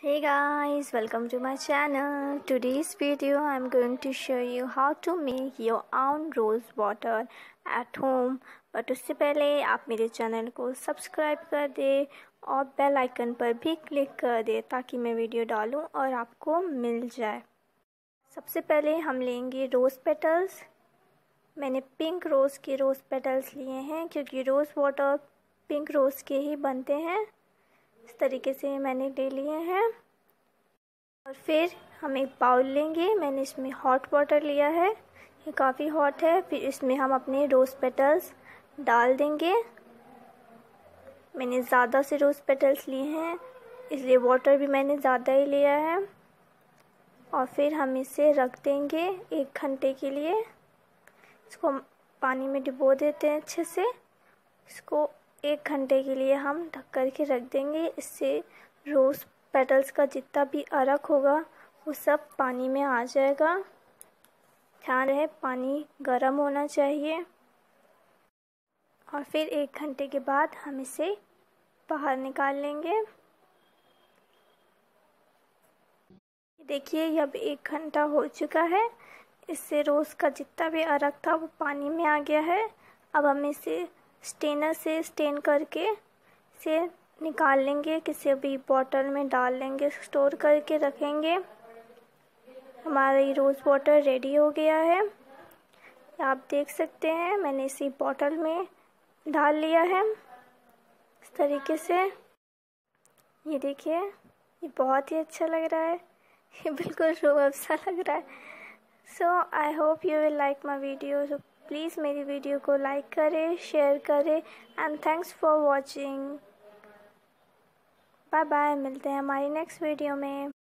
Hey guys, welcome to my channel. Today's video I'm going to show you how to make your own rose water at home. But उससे पहले आप मेरे channel को subscribe कर दे और bell icon पर भी क्लिक कर दे ताकि मैं वीडियो डालूं और आपको मिल जाए। सबसे पहले हम लेंगे रोज़ पेटल्स। मैंने पिंक रोज़ के रोज़ पेटल्स लिए हैं क्योंकि रोज़ वाटर पिंक रोज़ के ही बनते हैं। इस तरीके से मैंने ले लिए हैं और फिर हम एक बाउल लेंगे। मैंने इसमें हॉट वाटर लिया है, ये काफ़ी हॉट है। फिर इसमें हम अपने रोज़ पेटल्स डाल देंगे। मैंने ज़्यादा से रोज़ पेटल्स लिए हैं इसलिए वाटर भी मैंने ज़्यादा ही लिया है। और फिर हम इसे रख देंगे 1 घंटे के लिए। इसको पानी में डुबो देते हैं अच्छे से। इसको 1 घंटे के लिए हम ढक कर के रख देंगे। इससे रोज़ पेटल्स का जितना भी अरक होगा वो सब पानी में आ जाएगा। ध्यान रहे पानी गर्म होना चाहिए। और फिर 1 घंटे के बाद हम इसे बाहर निकाल लेंगे। देखिए अब 1 घंटा हो चुका है। इससे रोज़ का जितना भी अरक था वो पानी में आ गया है। अब हम इसे स्टेनर से स्टेन करके इसे निकाल लेंगे। किसी भी बॉटल में डाल लेंगे, स्टोर करके रखेंगे। हमारा ये रोज़ वाटर रेडी हो गया है। आप देख सकते हैं मैंने इसी बॉटल में डाल लिया है इस तरीके से। ये देखिए ये बहुत ही अच्छा लग रहा है, ये बिल्कुल रूह सा लग रहा है। So I hope you will like my video. So please मेरी वीडियो को लाइक करें, शेयर करें and thanks for watching. Bye bye, मिलते हैं हमारी नेक्स्ट वीडियो में।